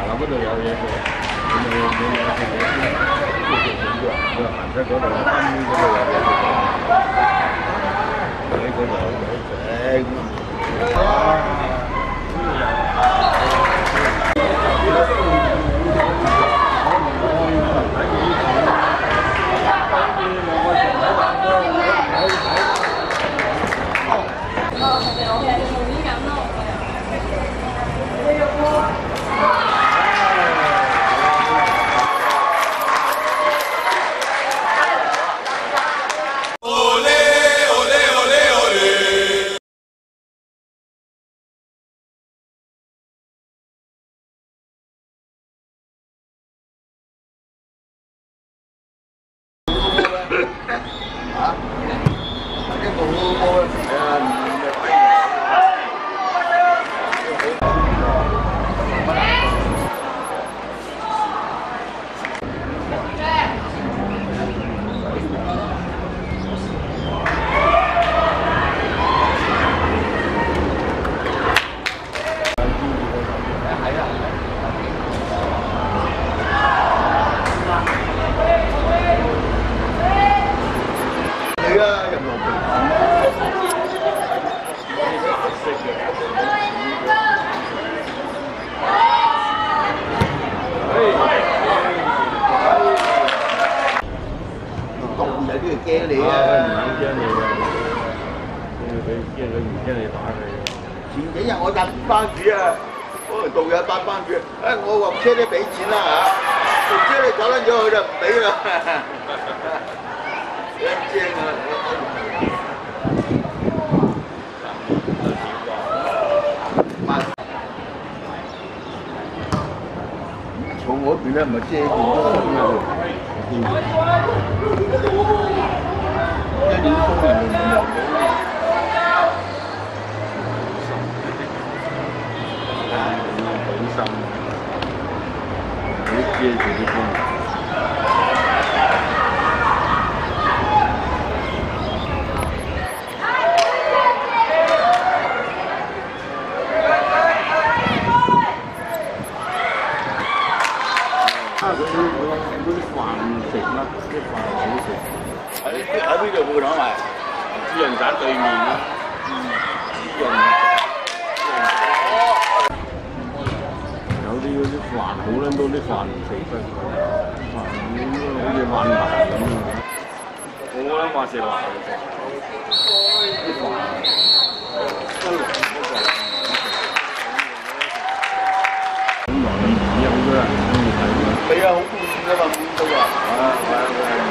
樓嗰度有嘢做，你有嘢做，行出嗰度分嗰度有嘢做，喺嗰度好驚你啊！唔驚你嘅，佢驚佢唔驚你打佢。前幾日我搭班主啊，嗰個導遊搭班主，我話車你俾錢啦嚇，車你走撚咗佢就唔俾啦，幾正啊！從嗰邊咧唔係遮住咗啊！一年風人哋唔入到，好深，好遮住啲風。嗰啲飯食啦，啲飯好食。喺邊度會攞埋？滋潤宅對面啦。滋潤。有啲嗰啲飯好撚多啲飯唔食得，飯好似飯糰咁啊！我覺得話食飯啲飯一涼嗰個。咁耐唔休㗎啦，你啊好攰㗎嘛，攰到啊！係啊係啊。